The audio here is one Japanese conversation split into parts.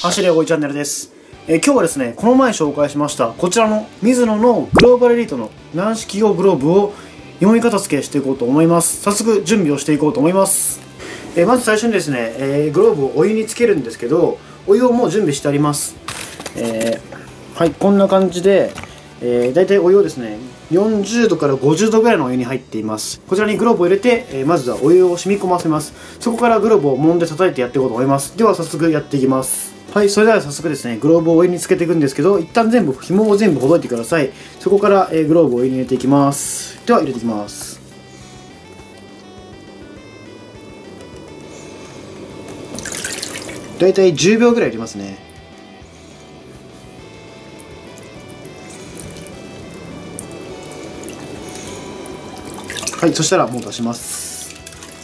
走れおいチャンネルです。今日はですね、この前紹介しましたこちらのミズノのグローバルエリートの軟式用グローブを読み片付けしていこうと思います。早速準備をしていこうと思います。まず最初にですね、グローブをお湯につけるんですけど、お湯をもう準備してあります。はい、こんな感じで、だいたいお湯をですね、40度から50度ぐらいのお湯に入っています。こちらにグローブを入れて、まずはお湯を染み込ませます。そこからグローブを揉んで叩いてやっていこうと思います。では早速やっていきます。はい、それでは早速ですね、グローブをお湯につけていくんですけど、一旦紐を全部ほどいてください。そこから、グローブをお湯に入れていきます。では入れていきます。だいたい10秒ぐらい入れますね。はい、そしたらもう出します。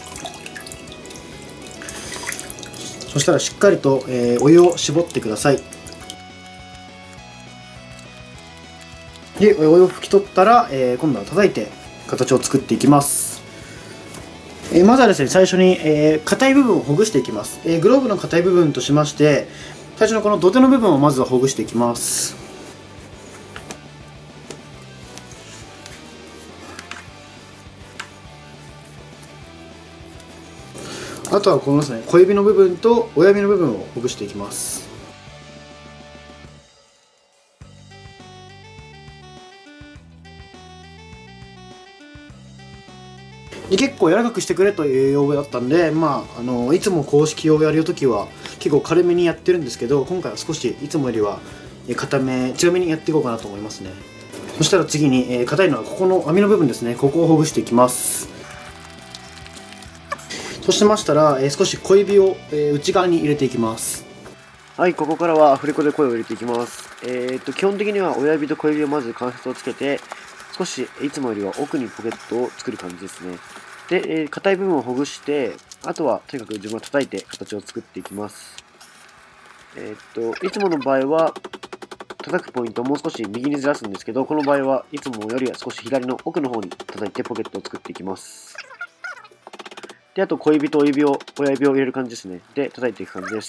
そしたらしっかりと、お湯を絞ってください。で、お湯を拭き取ったら、今度は叩いて形を作っていきます。まずはですね、最初に硬い部分をほぐしていきます。グローブの硬い部分としまして、最初のこの土手の部分をまずはほぐしていきます。あとはこのですね、小指の部分と親指の部分をほぐしていきます。で結構柔らかくしてくれという要望だったんで、いつも公式をやるときは結構軽めにやってるんですけど、今回は少しいつもよりは硬め、強めにやっていこうかなと思いますね。そしたら次に硬いのはここの網の部分ですね、ここをほぐしていきます。そうしましたら、少し小指を内側に入れていきます。 はい、ここからはアフレコで声を入れていきます。基本的には親指と小指をまず関節をつけて、少しいつもよりは奥にポケットを作る感じですね。で、硬い部分をほぐして、あとはとにかく自分は叩いて形を作っていきます。いつもの場合は、叩くポイントをもう少し右にずらすんですけど、この場合はいつもよりは少し左の奥の方に叩いてポケットを作っていきます。で、あと小指と親指を入れる感じですね。で、叩いていく感じです。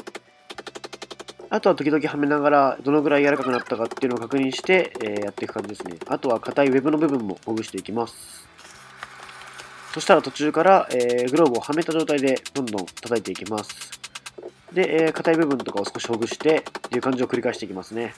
あとは時々はめながら、どのぐらい柔らかくなったかっていうのを確認して、やっていく感じですね。あとは硬いウェブの部分もほぐしていきます。そしたら途中から、グローブをはめた状態でどんどん叩いていきます。で、硬い部分とかを少しほぐしてっていう感じを繰り返していきますね。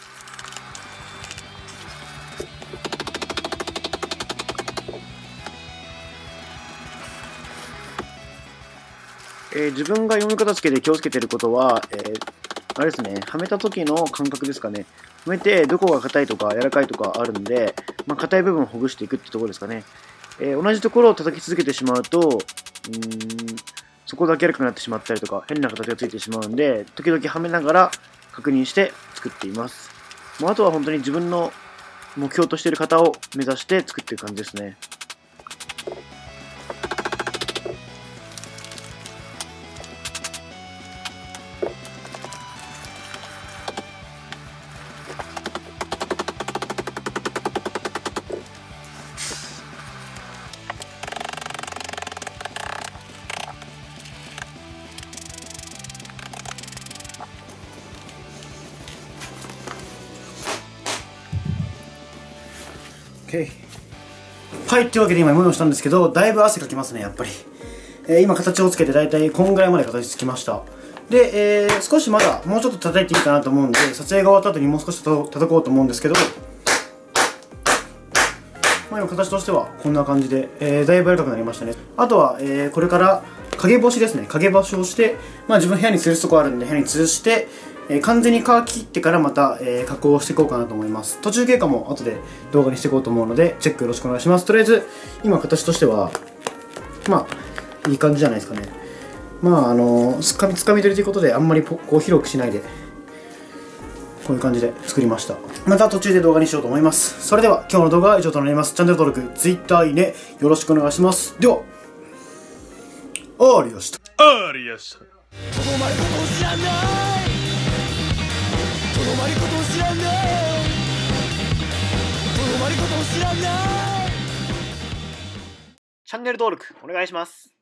自分が読み片付けで気をつけていることは、あれですね、はめた時の感覚ですかね。はめてどこが硬いとか柔らかいとかあるんで、硬い部分をほぐしていくってところですかね。同じところを叩き続けてしまうと、そこだけ柔らかくなってしまったりとか、変な形がついてしまうんで、時々はめながら確認して作っています。あとは本当に自分の目標としている型を目指して作っていく感じですね。 はい、というわけで今メモしたんですけど、だいぶ汗かきますね、やっぱり。今形をつけてだいたいこんぐらいまで形つきました。で、少しまだもうちょっと叩いていいかなと思うんで、撮影が終わった後にもう少し叩こうと思うんですけど、今形としてはこんな感じで、だいぶ柔らかくなりましたね。あとは、これから陰干しですね。陰干しをして、自分部屋に吊るすとこあるんで部屋に吊るして、完全に乾ききってからまた、加工をしていこうかなと思います。途中経過も後で動画にしていこうと思うのでチェックよろしくお願いします。とりあえず今形としてはいい感じじゃないですかね。つかみ取りということであんまりこう広くしないでこういう感じで作りました。また途中で動画にしようと思います。それでは今日の動画は以上となります。チャンネル登録、Twitter、いいねよろしくお願いします。ではありやした。 ありやした。 とどまることを知らないとどまることを知らないとどまることを知らない。 チャンネル登録お願いします。